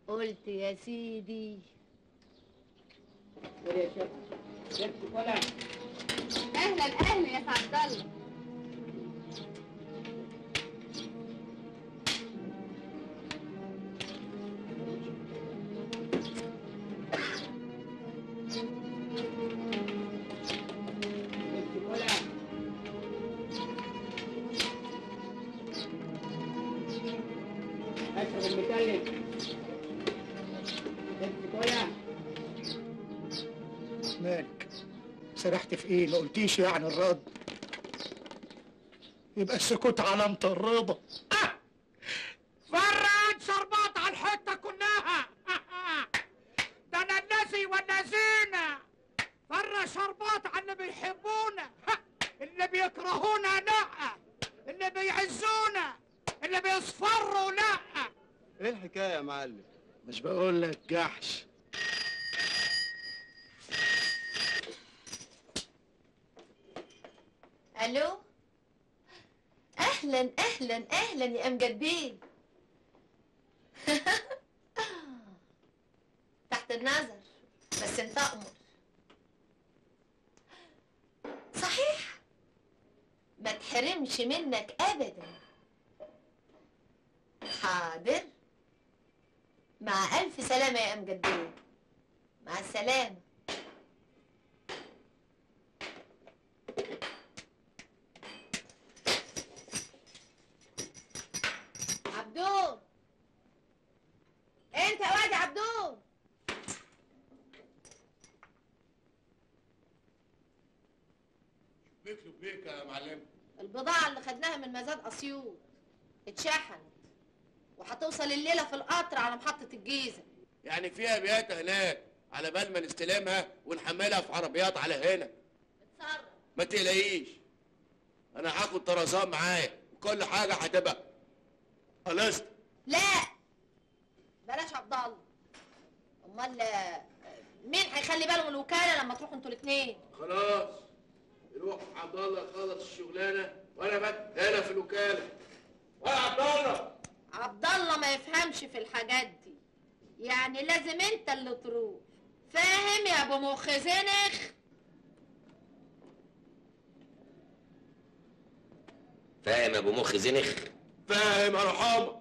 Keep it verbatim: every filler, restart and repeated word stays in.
قلت يا سيدي. يا شيخ شيخ ولا اهلا اهلا يا سعد الله. اشرب المتلج. شيخ ولا مالك؟ سرحت في ايه؟ ما قلتيش يعني الرد؟ يبقى السكوت علامة الرضا. آه. فرد شربات على الحته كلها. ده انا الناسي والنازينا. فر شربات على اللي بيحبونا، اللي بيكرهونا لا، اللي بيعزونا، اللي بيصفروا لا. ايه الحكايه يا معلم؟ مش بقول لك جحش؟ الو، اهلا اهلا اهلا يا امجد بيه. تحت النظر، بس انت امر. صحيح ما تحرمش منك ابدا. حاضر، مع الف سلامه يا امجد بيه. مع السلامه. عبدون، انت يا واد عبدون. بيك بيك يا معلم. البضاعة اللي خدناها من مزاد أسيوط اتشحنت وهتوصل الليلة في القطر على محطة الجيزة. يعني فيها بيات هناك على بال ما نستلمها ونحملها في عربيات على هنا. اتصرف. ما تقلقيش، انا هاخد طرزان معايا وكل حاجه هتبقى خلصت. لا بلاش عبد الله. امال مين هيخلي باله من الوكالة لما تروحوا انتوا الاتنين؟ خلاص يروح عبد الله يخلص الشغلانه وانا بقى هنا في الوكاله. ولا عبد الله؟ عبد الله ما يفهمش في الحاجات دي، يعني لازم انت اللي تروح. فاهم يا ابو مخ زنخ؟ فاهم يا ابو مخ زنخ؟ فاهم يا رحابه.